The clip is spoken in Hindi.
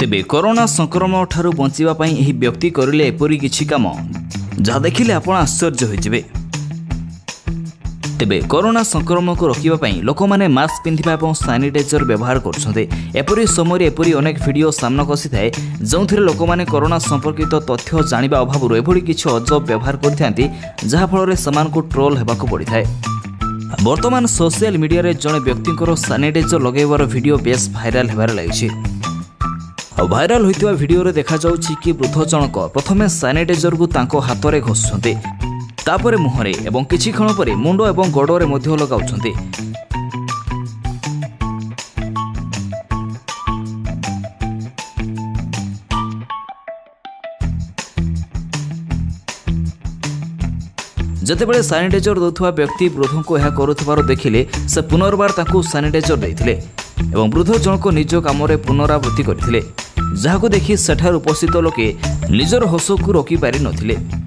तेबे कोरोना संक्रमण ठारू बंचिबा पई एही व्यक्ति करिले एपरि किछि काम जहा देखिले आपण आश्चर्य होइजिबे। तेबे कोरोना संक्रमण को रोकिबा पई लोक माने मास्क पिंधिबा एवं सैनिटाइजर व्यवहार करछन्ते। एपरि समय एपरि अनेक वीडियो सामना कसी थाए जोंथिरे लोक माने कोरोना संपर्कित तथ्य जानिबा अभावरु एभଳି किछि अजब व्यवहार करथांती जहा फଳରେ समान को ट्रोल हेबाको पड़ी थाए। वर्तमान सोशल मीडिया रे जणे व्यक्तिंकर सैनिटाइजर लगेबार वीडियो बेस भाइराल हेबार लागिछि। भाइराल होइतिबा वीडियो रे देखा जाउछि कि वृद्ध जनक प्रथमे सैनिटाइजर को तांको हाथ रे घोषुछन्ते, तापरे मुहरे एवं किछि क्षण परे मुंड एवं गोड़रे मध्य लगाउछन्ते। जेतेबेले सैनिटाइजर दउथुवा व्यक्ति वृद्ध को यह करुथिबार देखिले से पुनर्बार तांको सैनिटाइजर देइथिले एवं वृद्ध जनक निज काम रे पुनरावृत्ति करथिले, जाहाको देखि सेठार उपस्थित लोके निजर हस को रोकी पारि नथिले।